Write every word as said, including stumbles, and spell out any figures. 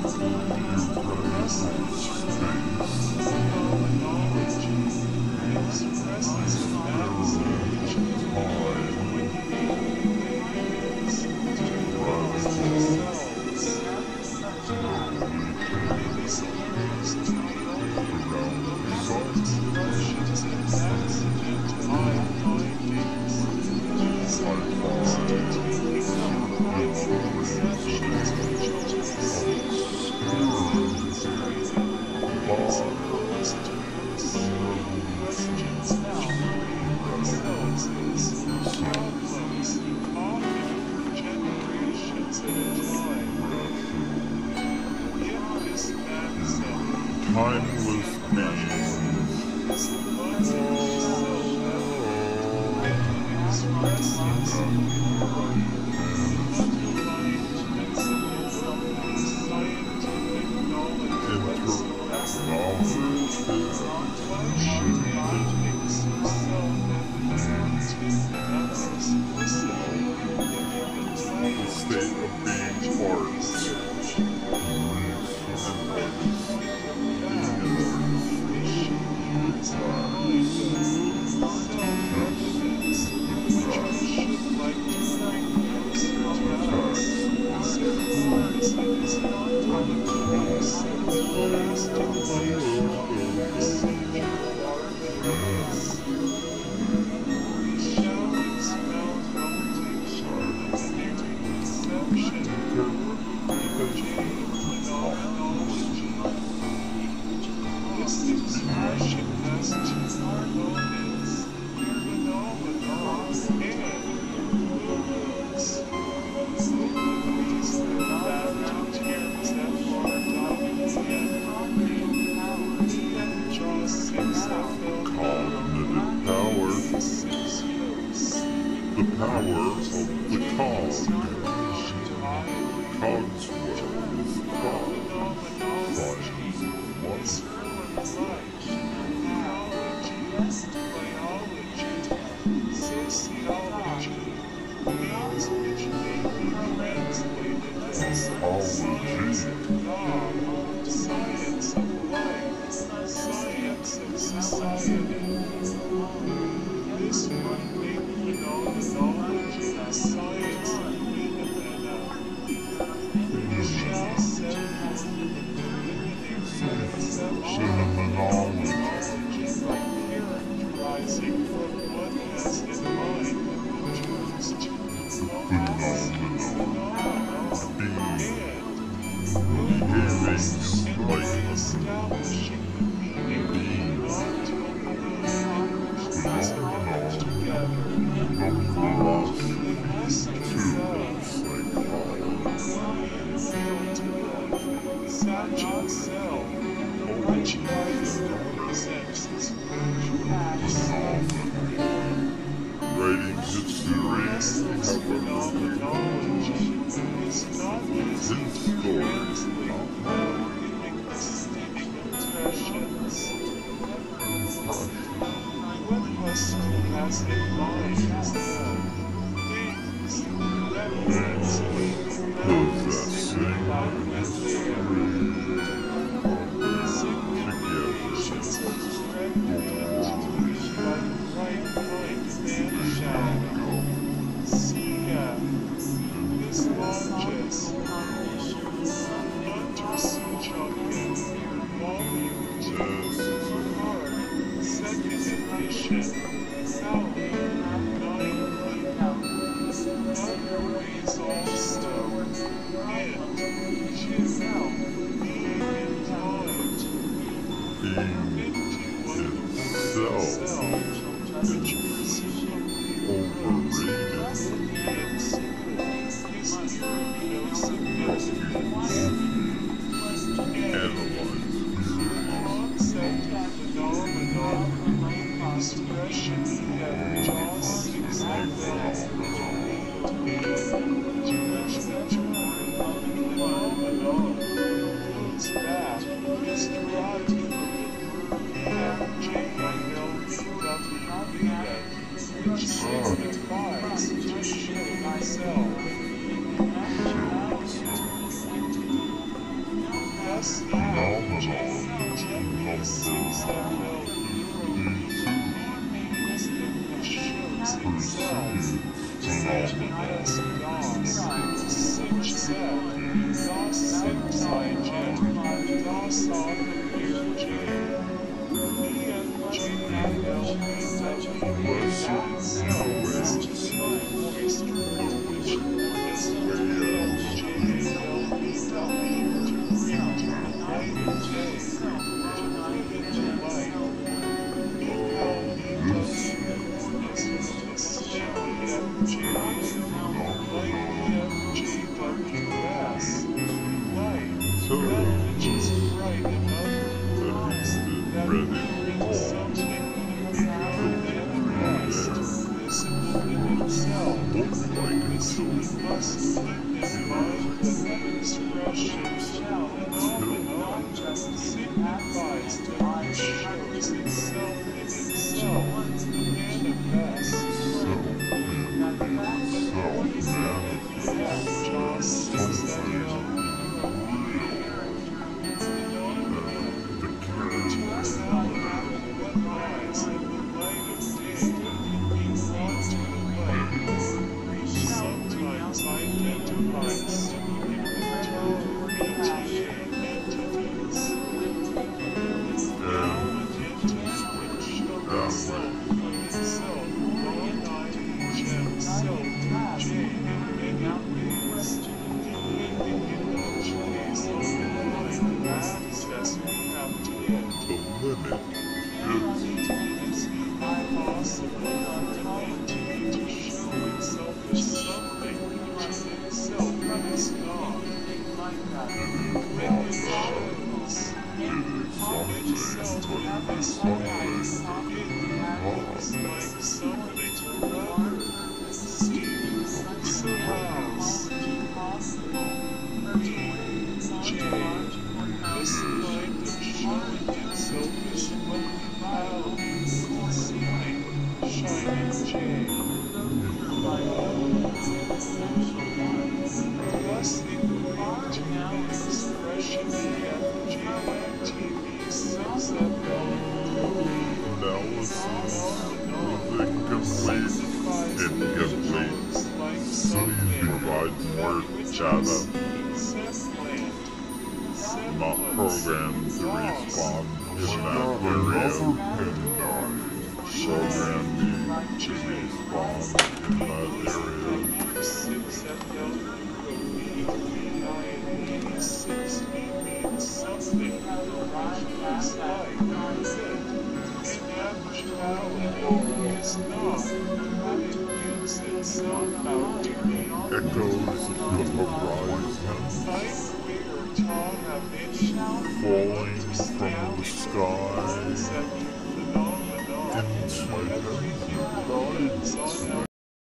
Timeless beings. The state of being parts. The power of the cog. Cogswell is the cog. Science of life, science of society. This one big phenomenology of science of phenomena. We shall set phenomenology by characterizing from what has in mind terms to behaving by establishing the meaning not to such a cell, which represents its writing history, phenomenology is not his stories, giving distinct impressions. What Husky has in mind is the things that translate possessing by significations pregnant by right mind and shadow. Sia is largest. Under Sujoken, volume two, card, second edition, Sally, nine Otherways also, and two, being in time, fifty-one itself, which presumably overrated, and is here no significance. Concept of phenomenon, expression of just exactly phenomenon goes back, is derived from J I L B W Not programmed to respond in that area. Programmed to respond in that area. Echoes of the horizon. Falling from the sky into the night.